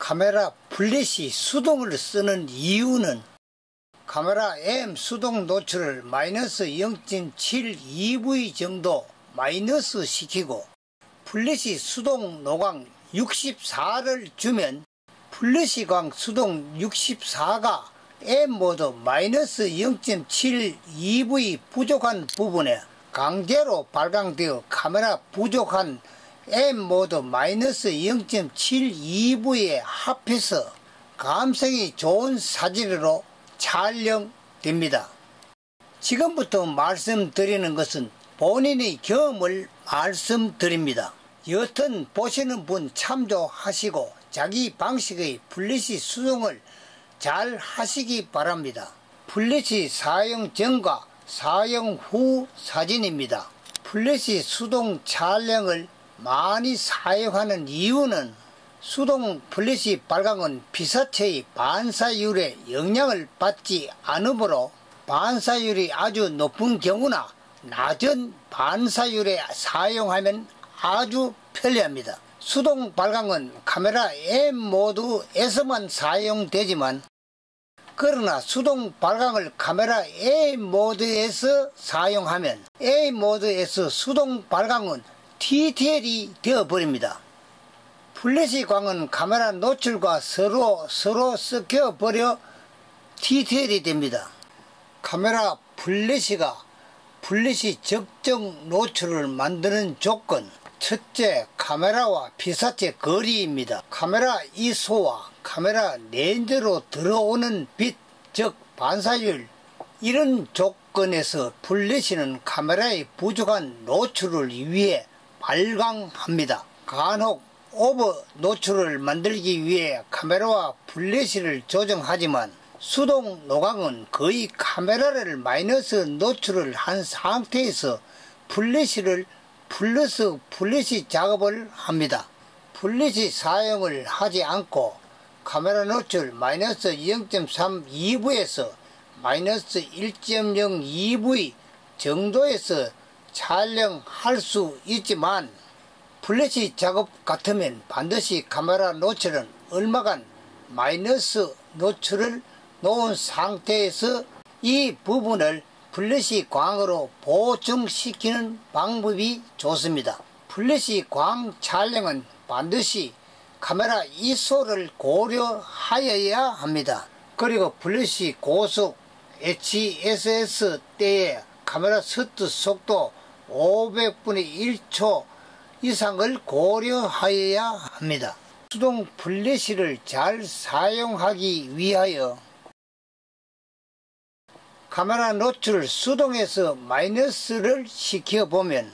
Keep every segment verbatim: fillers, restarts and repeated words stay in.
카메라 플래시 수동을 쓰는 이유는 카메라 M 수동 노출을 마이너스 영 점 칠 이브이 정도 마이너스 시키고 플래시 수동 노광 육십사를 주면 플래시 광 수동 육십사가 M 모드 마이너스 영 점 칠 이브이 부족한 부분에 강제로 발광되어 카메라 부족한 M 모드 마이너스 영 점 칠 이브이에 합해서 감성이 좋은 사진으로 촬영됩니다. 지금부터 말씀드리는 것은 본인의 경험을 말씀드립니다. 여튼 보시는 분 참조하시고 자기 방식의 플래시 수동을 잘 하시기 바랍니다. 플래시 사용 전과 사용 후 사진입니다. 플래시 수동 촬영을 많이 사용하는 이유는 수동 플래시 발광은 피사체의 반사율에 영향을 받지 않으므로 반사율이 아주 높은 경우나 낮은 반사율에 사용하면 아주 편리합니다. 수동 발광은 카메라 M 모드에서만 사용되지만 그러나 수동 발광을 카메라 A 모드에서 사용하면 A 모드에서 수동 발광은 티티엘이 되어버립니다. 플래시 광은 카메라 노출과 서로 서로 섞여버려 티티엘이 됩니다. 카메라 플래시가 플래시 적정 노출을 만드는 조건, 첫째, 카메라와 피사체 거리입니다. 카메라 이소와 카메라 렌즈로 들어오는 빛, 즉 반사율, 이런 조건에서 플래시는 카메라의 부족한 노출을 위해 발광합니다. 간혹 오버 노출을 만들기 위해 카메라와 플래시를 조정하지만 수동 노광은 거의 카메라를 마이너스 노출을 한 상태에서 플래시를 플러스 플래시 작업을 합니다. 플래시 사용을 하지 않고 카메라 노출 마이너스 영 점 삼 이브이에서 마이너스 일 점 영 이브이 정도에서 촬영할 수 있지만 플래시 작업 같으면 반드시 카메라 노출은 얼마간 마이너스 노출을 놓은 상태에서 이 부분을 플래시 광으로 보충시키는 방법이 좋습니다. 플래시 광 촬영은 반드시 카메라 이소를 고려하여야 합니다. 그리고 플래시 고속 에이치에스에스 때에 카메라 셔터 속도 오백분의 일 초 이상을 고려하여야 합니다. 수동 플래시를 잘 사용하기 위하여 카메라 노출을 수동에서 마이너스를 시켜보면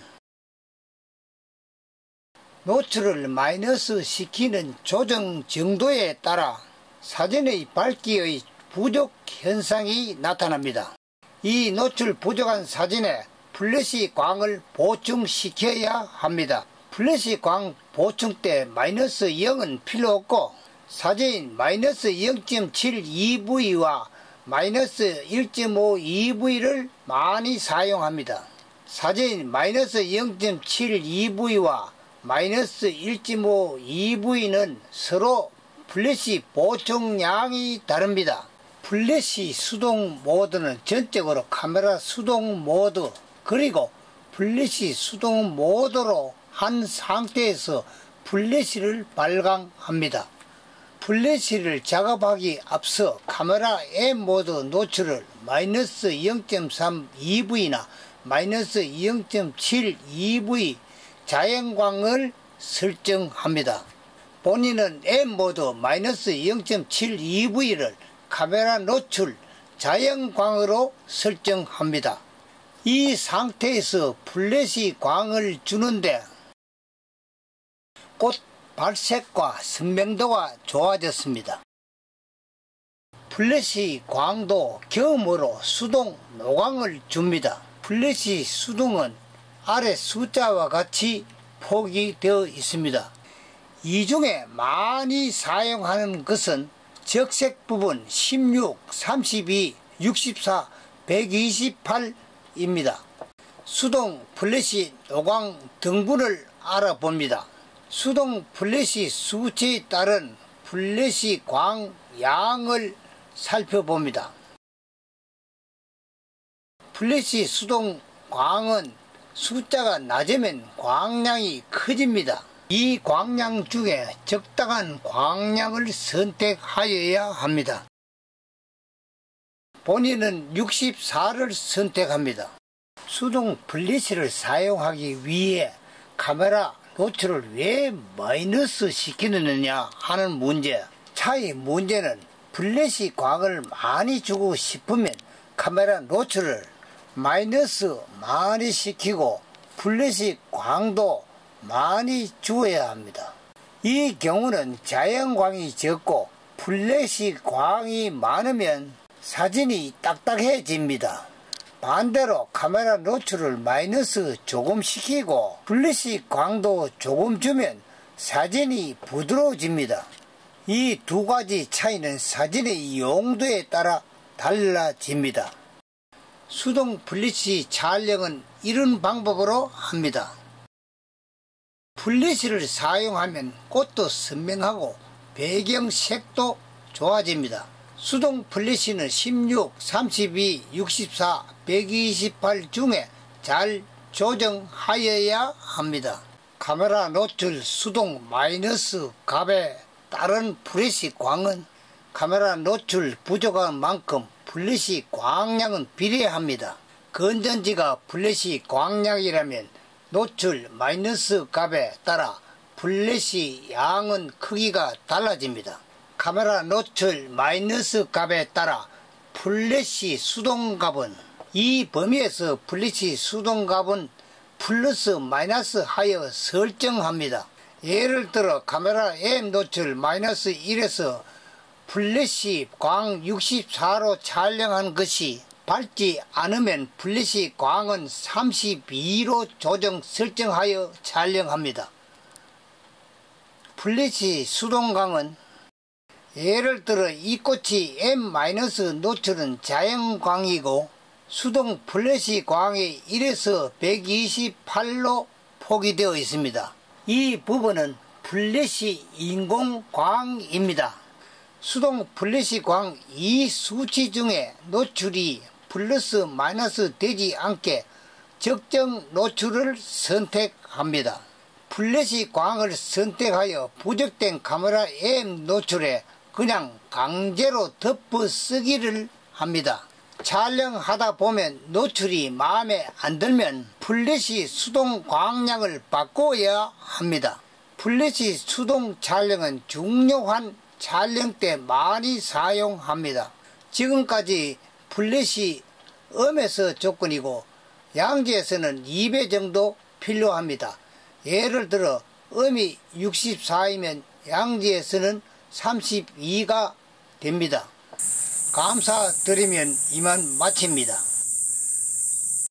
노출을 마이너스 시키는 조정 정도에 따라 사진의 밝기의 부족 현상이 나타납니다. 이 노출 부족한 사진에 플래시 광을 보충시켜야 합니다. 플래시 광 보충 때 마이너스 영은 필요 없고 사진 마이너스 영 점 칠 이브이와 마이너스 일 점 오 이브이를 많이 사용합니다. 사진 마이너스 영 점 칠 이브이와 마이너스 일 점 오 이브이는 서로 플래시 보충량이 다릅니다. 플래시 수동 모드는 전적으로 카메라 수동 모드 그리고 플래시 수동 모드로 한 상태에서 플래시를 발광합니다. 플래시를 작업하기 앞서 카메라 M 모드 노출을 마이너스 영 점 삼 이브이나 마이너스 영 점 칠 이브이 자연광을 설정합니다. 본인은 M 모드 마이너스 영 점 칠 이브이를 카메라 노출 자연광으로 설정합니다. 이 상태에서 플래시 광을 주는데 꽃 발색과 선명도가 좋아졌습니다. 플래시 광도 겸으로 수동 노광을 줍니다. 플래시 수동은 아래 숫자와 같이 표기되어 있습니다. 이 중에 많이 사용하는 것은 적색 부분 십육, 삼십이, 육십사, 백이십팔입니다. 수동 플래시 노광 등분을 알아봅니다. 수동 플래시 수치에 따른 플래시 광 양을 살펴봅니다. 플래시 수동 광은 숫자가 낮으면 광량이 커집니다. 이 광량 중에 적당한 광량을 선택하여야 합니다. 본인은 육십사를 선택합니다. 수동 플래시를 사용하기 위해 카메라 노출을 왜 마이너스 시키느냐 하는 문제. 차이 문제는 플래시 광을 많이 주고 싶으면 카메라 노출을 마이너스 많이 시키고 플래시 광도 많이 주어야 합니다. 이 경우는 자연광이 적고 플래시 광이 많으면 사진이 딱딱해집니다. 반대로 카메라 노출을 마이너스 조금 시키고 플래시 광도 조금 주면 사진이 부드러워집니다. 이 두 가지 차이는 사진의 용도에 따라 달라집니다. 수동 플래시 촬영은 이런 방법으로 합니다. 플래시를 사용하면 꽃도 선명하고 배경색도 좋아집니다. 수동 플래시는 십육, 삼십이, 육십사, 백이십팔 중에 잘 조정하여야 합니다. 카메라 노출 수동 마이너스 값에 따른 플래시 광은 카메라 노출 부족한 만큼 플래시 광량은 비례합니다. 건전지가 플래시 광량이라면 노출 마이너스 값에 따라 플래시 양은 크기가 달라집니다. 카메라 노출 마이너스 값에 따라 플래시 수동 값은 이 범위에서 플래시 수동 값은 플러스 마이너스 하여 설정합니다. 예를 들어 카메라 엠 노출 마이너스 일에서 플래시 광 육십사로 촬영한 것이 밝지 않으면 플래시 광은 삼십이로 조정 설정하여 촬영합니다. 플래시 수동광은 예를 들어 이 꽃이 엠 노출은 자연광이고 수동 플래시 광이 일에서 백이십팔로 포기되어 있습니다. 이 부분은 플래시 인공광입니다. 수동 플래시 광 이 수치 중에 노출이 플러스 마이너스 되지 않게 적정 노출을 선택합니다. 플래시 광을 선택하여 부족된 카메라 엠 노출에 그냥 강제로 덮어 쓰기를 합니다. 촬영하다 보면 노출이 마음에 안 들면 플래시 수동 광량을 바꿔야 합니다. 플래시 수동 촬영은 중요한 촬영 때 많이 사용합니다. 지금까지 플래시 음에서 조건이고 양지에서는 이 배 정도 필요합니다. 예를 들어 음이 육십사이면 양지에서는 삼십이가 됩니다. 감사드리면 이만 마칩니다.